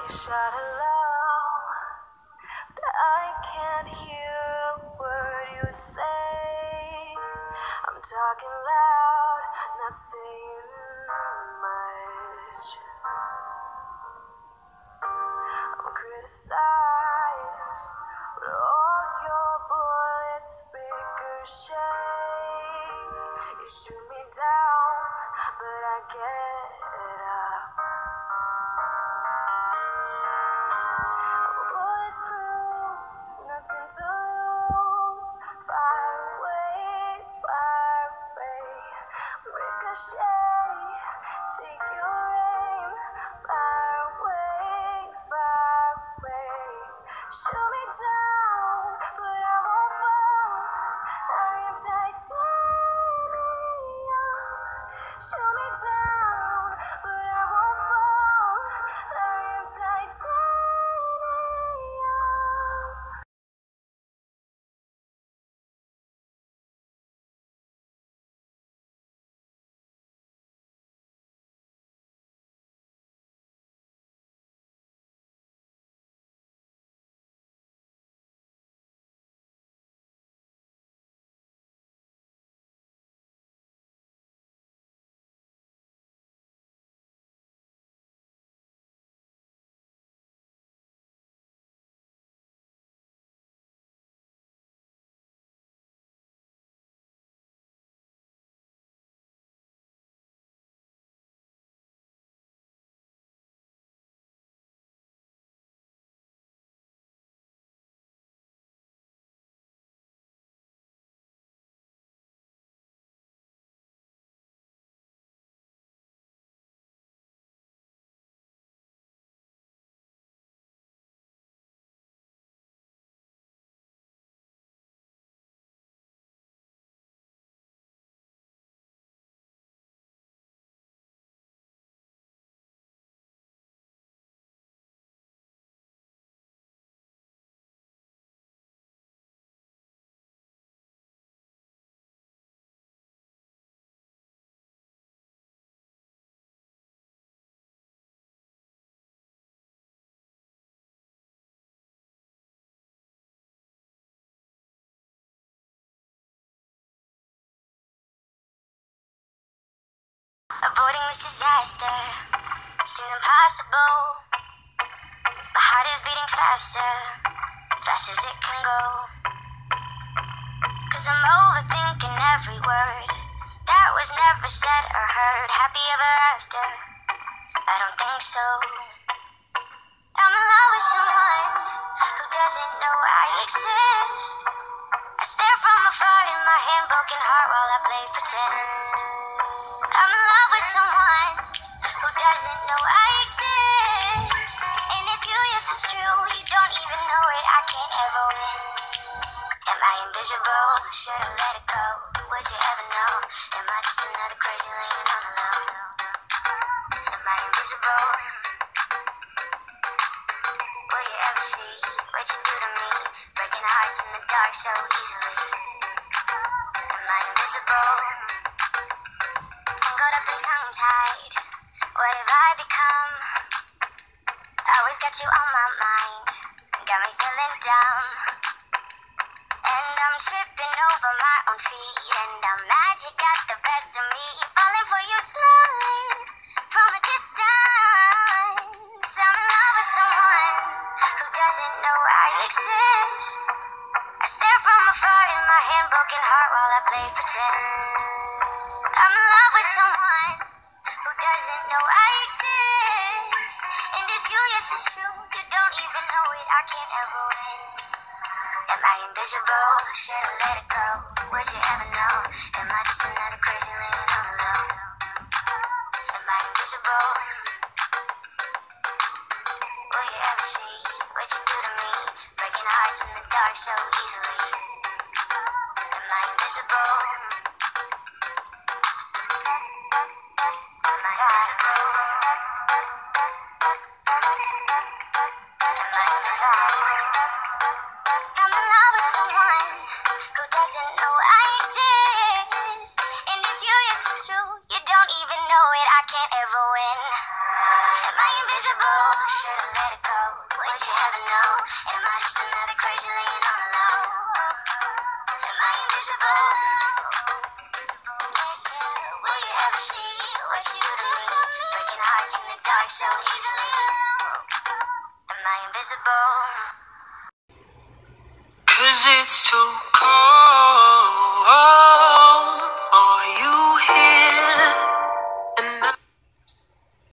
Shout aloud, but I can't hear a word you say. I'm talking loud, not saying much. I'm criticized, but all your bullets ricochet. You shoot me down, but I get up. Bulletproof, nothing to lose. Fire away, ricochet. Take your aim, fire away. Shoot me down, but I won't fall. I am titanium. Shoot me down, but I won't fall. I am titanium. Avoiding this disaster seemed impossible. My heart is beating faster, fast as it can go. Cause I'm overthinking every word that was never said or heard. Happy ever after? I don't think so. I'm in love with someone who doesn't know I exist. I stare from afar in my hand-broken heart while I play pretend. I'm in love with someone who doesn't know I exist. And it's you, yes, it's true. You don't even know it. I can't ever win. Am I invisible? Should've let it go. Would you ever know? Am I just another crazy laying on the low? Am I invisible? Will you ever see what you do to me? Breaking hearts in the dark so easily. Am I invisible? Tangled up and tongue-tied. What have I become? Always got you on my mind. Got me feeling dumb. And I'm tripping over my own feet. And magic got the best of me. Falling for you slowly from a distance. I'm in love with someone who doesn't know I exist. I stare from afar in my hand-broken heart while I play pretend. I'm in love with someone who doesn't know I exist. And it's you, yes, it's true. You don't even know it. I can't ever win. Am I invisible? Should've let it go. Would you ever know? Am I just another crazy laying on the low? Am I invisible? Will you ever see what you do to me? Breaking hearts in the dark so easily. Am I invisible? I'm in love with someone who doesn't know I exist. And it's you, yes, it's true. You don't even know it. I can't ever win. Am I invisible? Should've let it go. Am I just another crazy laying on the low? Am I invisible? Will you ever see what you do to me? Breaking hearts in the dark so easily. Am I invisible? 'Cause it's too